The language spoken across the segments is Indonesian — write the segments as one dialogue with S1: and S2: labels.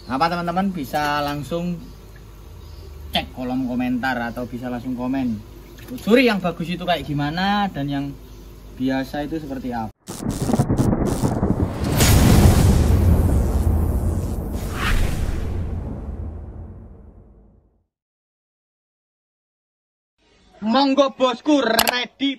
S1: Apa teman-teman bisa langsung cek kolom komentar atau bisa langsung komen utsuri yang bagus itu kayak gimana dan yang biasa itu seperti apa. Monggo bosku, ready.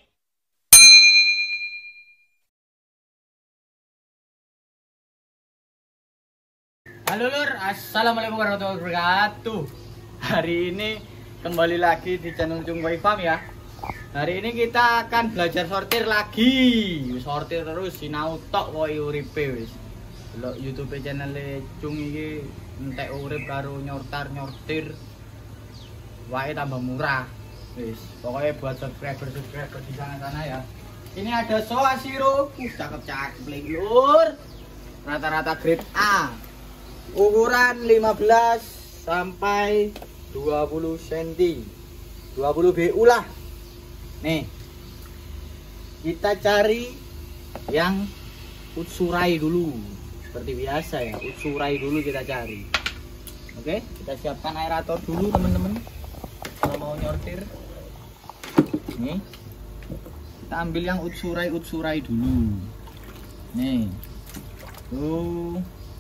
S1: Halo lur, assalamualaikum warahmatullahi wabarakatuh. Hari ini kembali lagi di channel Cungkoi Farm ya. Hari ini kita akan belajar sortir lagi. Sortir terus sinau tok wae uripe wis. Delok YouTube channel Cung iki entek urip karo nyortir. Wae tambah murah. Wis, pokoknya buat subscriber di sana ya. Ini ada Soa Siro, cakep-cakep lur. Rata-rata grade A. Ukuran 15 sampai 20 cm. 20 BU lah. Nih. Kita cari yang utsurai dulu. Seperti biasa ya, utsurai dulu kita cari. Oke, kita siapkan aerator dulu teman-teman. Kalau mau nyortir. Nih, kita ambil yang utsurai dulu. Nih, tuh,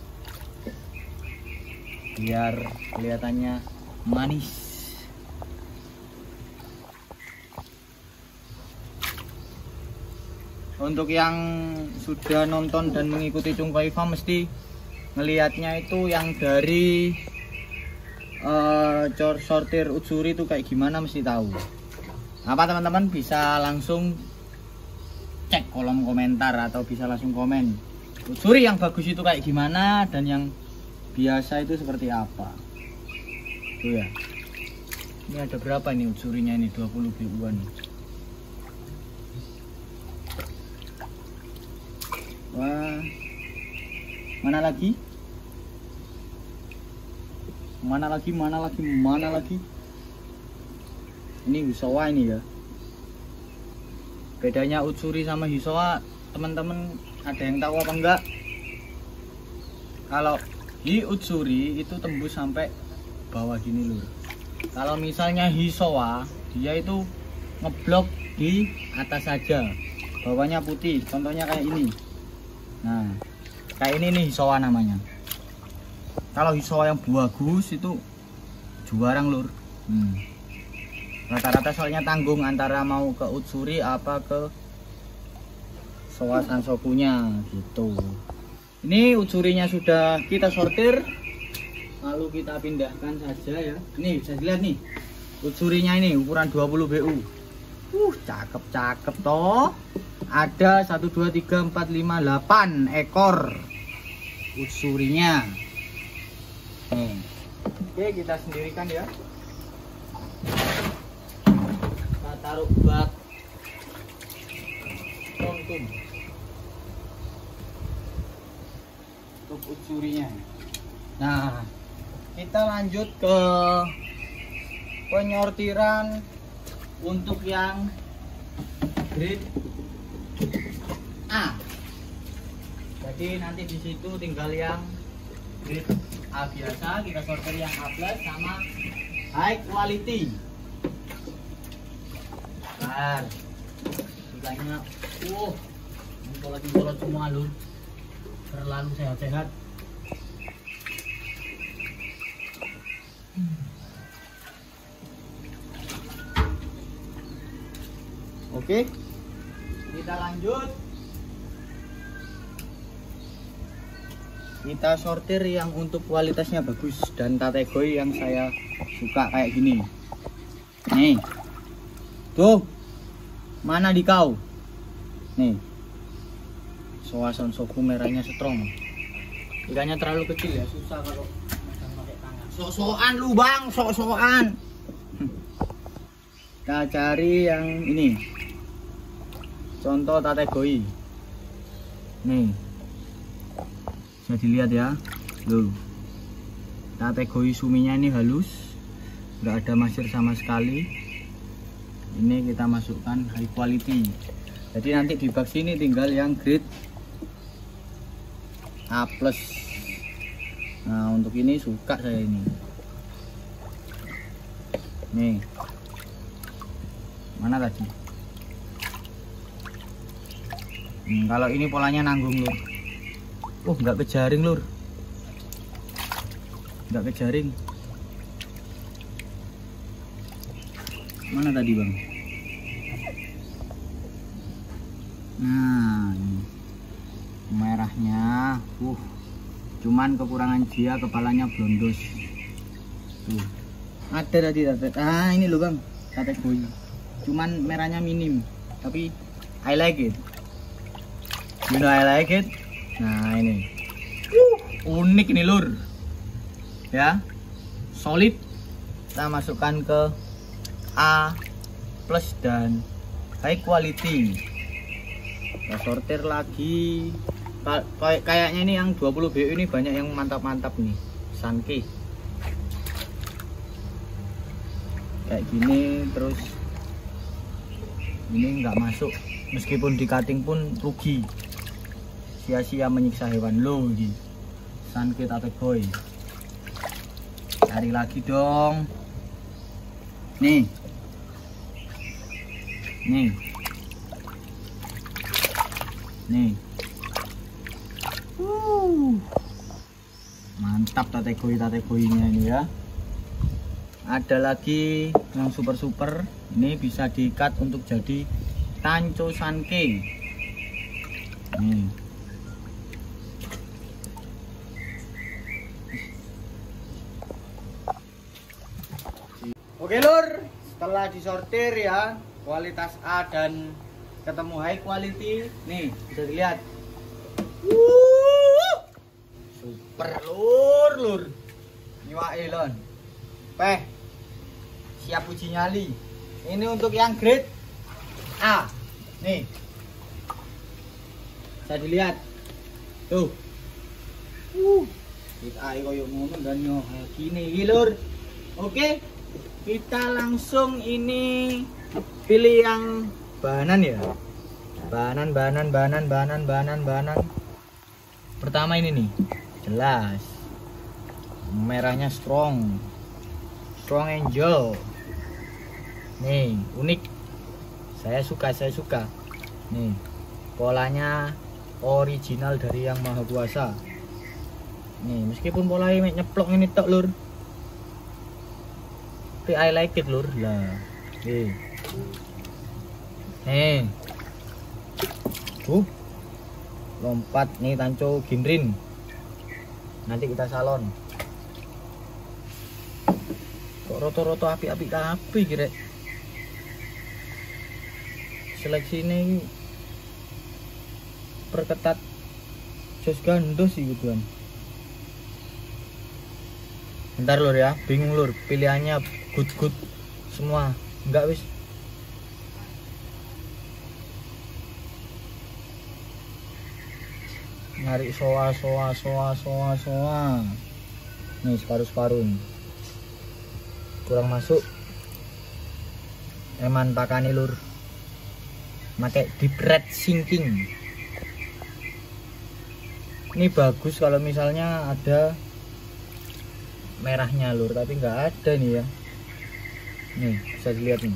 S1: biar kelihatannya manis. Untuk yang sudah nonton dan mengikuti Cungkoi Farm mesti ngelihatnya itu yang dari sortir utsuri itu kayak gimana mesti tahu. Apa teman-teman bisa langsung cek kolom komentar atau bisa langsung komen utsuri yang bagus itu kayak gimana dan yang biasa itu seperti apa. Tuh ya. Ini ada berapa nih utsurinya ini, 20 BU-an. Wah. Mana lagi? Mana lagi? Ini Hisowa ini ya. Bedanya utsuri sama Hisowa, teman-teman ada yang tahu apa enggak? Kalau di utsuri itu tembus sampai bawah gini lur. Kalau misalnya Hisowa, dia itu ngeblok di atas saja, bawahnya putih. Contohnya kayak ini. Nah, kayak ini nih Hisowa namanya. Kalau Hisowa yang bagus itu juarang lur. Rata-rata soalnya tanggung antara mau ke utsuri apa ke Soa Sansokunya gitu. Ini utsurinya sudah kita sortir, lalu kita pindahkan saja ya. Ini bisa dilihat nih, utsurinya ini ukuran 20 BU. Cakep-cakep toh. Ada 1, 2, 3, 4, 5, 8 ekor utsurinya. Nih. Oke, kita sendirikan ya. Kita taruh bak kontum untuk utsurinya. Nah, kita lanjut ke penyortiran untuk yang grade A. Jadi nanti di situ tinggal yang grade A biasa, kita sortir yang A+ sama high quality. Bentar, ikannya, lagi semua lur, terlalu sehat-sehat. Oke, kita lanjut. Kita sortir yang untuk kualitasnya bagus dan kategori yang saya suka kayak gini. Nih, tuh, mana di kau? Nih, Soa Sansoku merahnya strong. Ikannya terlalu kecil ya, susah kalau pakai tangan. Sok-sokan lu bang, sok-sokan. Kita cari yang ini. Contoh kategori. Nih. Bisa dilihat ya, loh, kategori suminya ini halus, nggak ada masir sama sekali. Ini kita masukkan high quality. Jadi nanti di bak sini tinggal yang grade A+. Nah, untuk ini suka saya ini. Nih. Mana tadi? Kalau ini polanya nanggung, Lur. Nggak kejaring, Lur. Nggak kejaring. Mana tadi, Bang? Nah, ini. Merahnya. Cuman kekurangan dia kepalanya blondos. Tuh. Ada tadi. Ini loh, Bang. Sate koi. Cuman merahnya minim, tapi I like it. You know I like it. Nah, ini. Unik nih, Lur. Ya. Solid. Kita masukkan ke A+ dan high quality. Kita sortir lagi. Kayaknya ini yang 20 BU ini banyak yang mantap-mantap nih. Sankey. Kayak gini terus ini nggak masuk, meskipun di cutting pun rugi, sia-sia menyiksa hewan lo gitu. Sankey Tate Koi. Cari lagi dong. Nih mantap Tate Koi-nya ini ya. Ada lagi yang super ini bisa di-cut untuk jadi tanco sankey. Nih. Oke, Lur, setelah disortir ya, kualitas A dan ketemu high quality, nih bisa dilihat. Super, Lur. Nyiwake, Lon. Siap uji nyali. Ini untuk yang grade A. Nih. Bisa dilihat. Tuh. Kita koyo ngono dan yo gini iki, Lur. Oke. Kita langsung ini pilih yang bahanan ya. Bahanan. Pertama ini nih. Jelas. Merahnya strong angel. Nih, unik. Saya suka. Nih, polanya original dari Yang Maha Kuasa. Nih, meskipun polanya nyeplok ini tok, Lur. Tapi I like it, Lur. Lah. Nih. Lompat nih tanco ginrin. Nanti kita salon. Kok roto-roto api-api kira. Seleksi ini perketat jos gandos sih gituan. Bentar, Lur ya, bingung, Lur, pilihannya good semua. Enggak wis. Nyari soa. Nih separuh ini. Kurang masuk. Eman pakane, Lur. Pakai deep red sinking. Ini bagus kalau misalnya ada merahnya, Lur, tapi nggak ada nih ya. Nih bisa dilihat nih.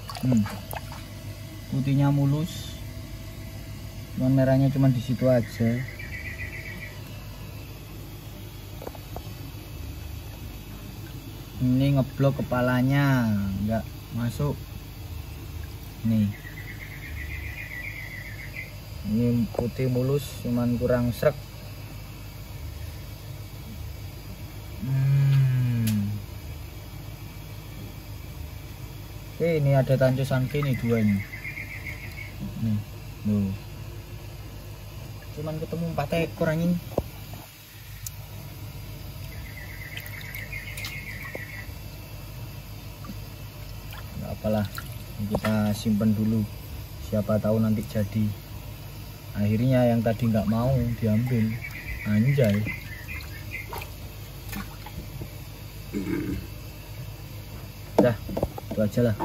S1: Putihnya mulus. Cuman merahnya cuma di situ aja. Ini ngeblok kepalanya, nggak masuk. Nih. Ini putih mulus, cuman kurang srek. Oke, ini ada tanco sankey nih, 2 nih. Nih, tuh. Cuman ketemu 4 ekor anjing. Nggak apalah, kita simpen dulu. Siapa tahu nanti jadi. Akhirnya yang tadi nggak mau diambil. Anjay. Dah, itu aja lah.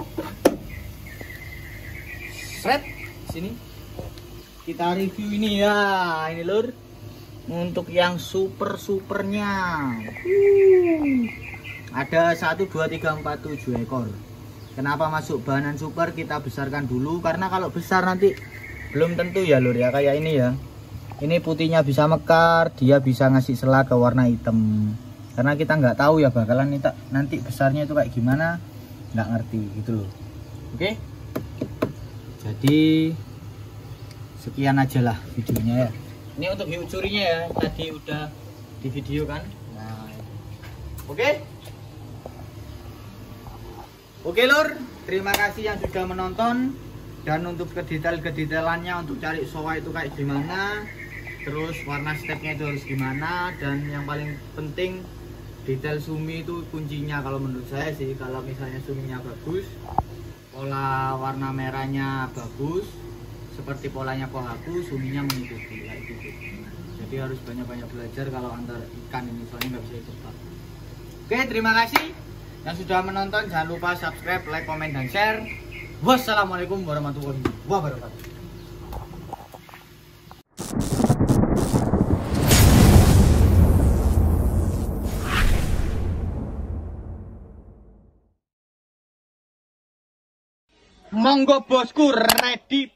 S1: Sini kita review ini ya. Ini, Lur, untuk yang supernya ada 1 2 3 4 7 ekor. Kenapa masuk bahanan super? Kita besarkan dulu karena kalau besar nanti belum tentu ya lur ya, kayak ini ya. Ini putihnya bisa mekar, dia bisa ngasih sela ke warna hitam. Karena kita nggak tahu ya bakalan nanti besarnya itu kayak gimana, nggak ngerti gitu loh. Oke. Jadi sekian aja lah videonya ya. Ini untuk hiu curinya ya, tadi udah di video kan. Nah, oke. Oke lur, terima kasih yang sudah menonton. Dan untuk kedetailannya, untuk cari soa itu kayak gimana, terus warna stepnya itu harus gimana, dan yang paling penting detail sumi itu kuncinya kalau menurut saya sih. Kalau misalnya suminya bagus, pola warna merahnya bagus, seperti polanya pohaku, suminya mengikuti kayak gitu. Jadi harus banyak-banyak belajar kalau antar ikan ini, soalnya nggak bisa ditebak. Oke, terima kasih yang sudah menonton. Jangan lupa subscribe, like, komen, dan share. Wassalamualaikum warahmatullahi wabarakatuh. Monggo bosku, ready